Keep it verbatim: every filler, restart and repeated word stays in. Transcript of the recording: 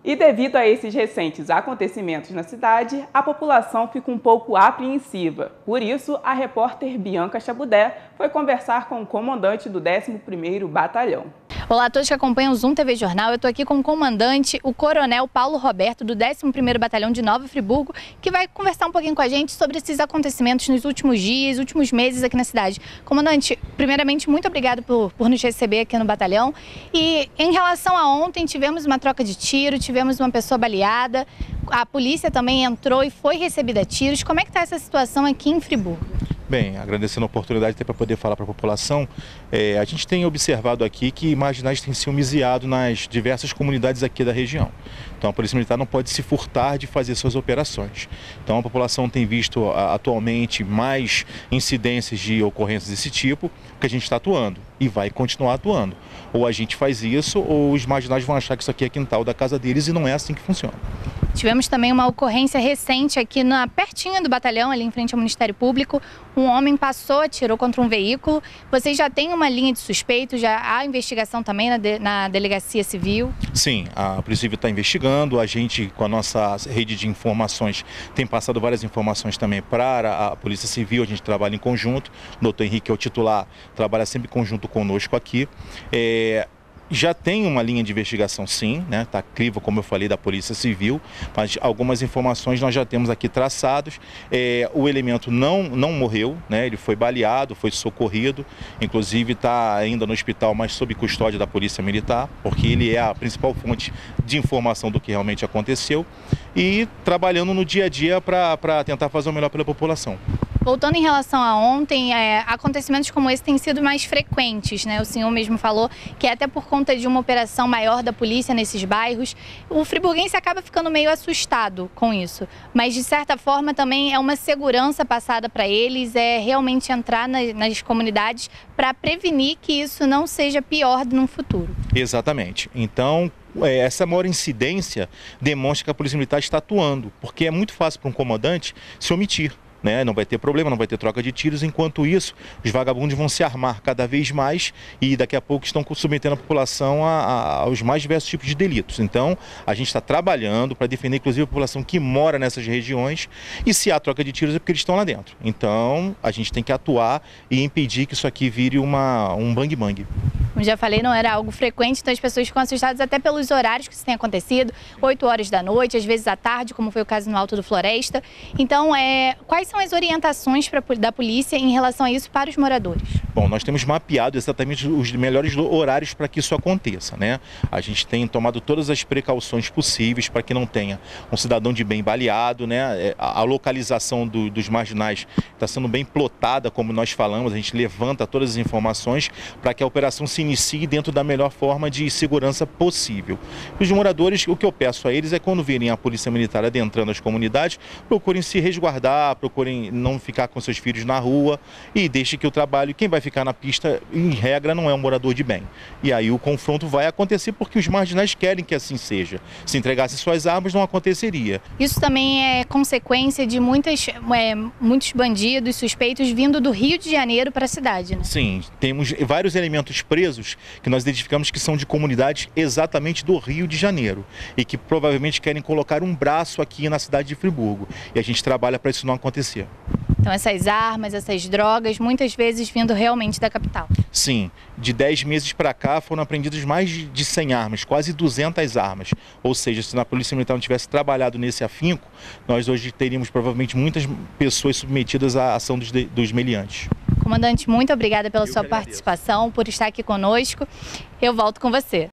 E devido a esses recentes acontecimentos na cidade, a população fica um pouco apreensiva. Por isso, a repórter Bianca Chabudé foi conversar com o comandante do décimo primeiro Batalhão. Olá a todos que acompanham o Zoom T V Jornal. Eu estou aqui com o comandante, o coronel Paulo Roberto, do décimo primeiro Batalhão de Nova Friburgo, que vai conversar um pouquinho com a gente sobre esses acontecimentos nos últimos dias, últimos meses aqui na cidade. Comandante, primeiramente, muito obrigado por, por nos receber aqui no batalhão. E em relação a ontem, tivemos uma troca de tiro, tivemos uma pessoa baleada, a polícia também entrou e foi recebida a tiros. Como é que está essa situação aqui em Friburgo? Bem, agradecendo a oportunidade para poder falar para a população, é, a gente tem observado aqui que marginais têm se homiziado nas diversas comunidades aqui da região. Então a Polícia Militar não pode se furtar de fazer suas operações. Então a população tem visto atualmente mais incidências de ocorrências desse tipo, porque a gente está atuando e vai continuar atuando. Ou a gente faz isso, ou os marginais vão achar que isso aqui é quintal da casa deles e não é assim que funciona. Tivemos também uma ocorrência recente aqui na, pertinho do batalhão, ali em frente ao Ministério Público. Um homem passou, atirou contra um veículo. Vocês já têm uma linha de suspeitos, já há investigação também na, de, na Delegacia Civil? Sim, a Polícia Civil está investigando. A gente, com a nossa rede de informações, tem passado várias informações também para a Polícia Civil. A gente trabalha em conjunto. O doutor Henrique é o titular, trabalha sempre em conjunto conosco aqui. É... Já tem uma linha de investigação, sim, né? Está crivo, como eu falei, da Polícia Civil, mas algumas informações nós já temos aqui traçados. É, o elemento não, não morreu, né? Ele foi baleado, foi socorrido, inclusive está ainda no hospital, mas sob custódia da Polícia Militar, porque ele é a principal fonte de informação do que realmente aconteceu, e trabalhando no dia a dia para tentar fazer o melhor pela população. Voltando em relação a ontem, é, acontecimentos como esse têm sido mais frequentes, né? O senhor mesmo falou que é até por conta de uma operação maior da polícia nesses bairros. O friburguense acaba ficando meio assustado com isso, mas de certa forma também é uma segurança passada para eles, é realmente entrar nas, nas comunidades para prevenir que isso não seja pior no futuro. Exatamente. Então, essa maior incidência demonstra que a Polícia Militar está atuando, porque é muito fácil para um comandante se omitir. Né? Não vai ter problema, não vai ter troca de tiros. Enquanto isso, os vagabundos vão se armar cada vez mais e daqui a pouco estão submetendo a população a, a, aos mais diversos tipos de delitos. Então, a gente está trabalhando para defender, inclusive, a população que mora nessas regiões, e se há troca de tiros é porque eles estão lá dentro. Então, a gente tem que atuar e impedir que isso aqui vire uma, um bang-bang. Como já falei, não era algo frequente, então as pessoas ficam assustadas até pelos horários que isso tem acontecido, oito horas da noite, às vezes à tarde, como foi o caso no Alto do Floresta. Então, é, quais são as orientações pra, da polícia em relação a isso para os moradores? Bom, nós temos mapeado exatamente os melhores horários para que isso aconteça, né? A gente tem tomado todas as precauções possíveis para que não tenha um cidadão de bem baleado, né? A, a localização do, dos marginais está sendo bem plotada, como nós falamos, a gente levanta todas as informações para que a operação se inicie dentro da melhor forma de segurança possível. Os moradores, o que eu peço a eles é quando virem a Polícia Militar adentrando as comunidades, procurem se resguardar, procurem não ficar com seus filhos na rua e deixe que o trabalho, quem vai ficar na pista, em regra, não é um morador de bem. E aí o confronto vai acontecer porque os marginais querem que assim seja. Se entregasse suas armas, não aconteceria. Isso também é consequência de muitas, é, muitos bandidos suspeitos vindo do Rio de Janeiro para a cidade, né? Sim, temos vários elementos presos que nós identificamos que são de comunidades exatamente do Rio de Janeiro e que provavelmente querem colocar um braço aqui na cidade de Friburgo. E a gente trabalha para isso não acontecer. Então essas armas, essas drogas, muitas vezes vindo realmente da capital. Sim, de dez meses para cá foram apreendidas mais de cem armas, quase duzentas armas. Ou seja, se a Polícia Militar não tivesse trabalhado nesse afinco, nós hoje teríamos provavelmente muitas pessoas submetidas à ação dos, dos meliantes. Comandante, muito obrigada pela Eu sua participação, por estar aqui conosco. Eu volto com você.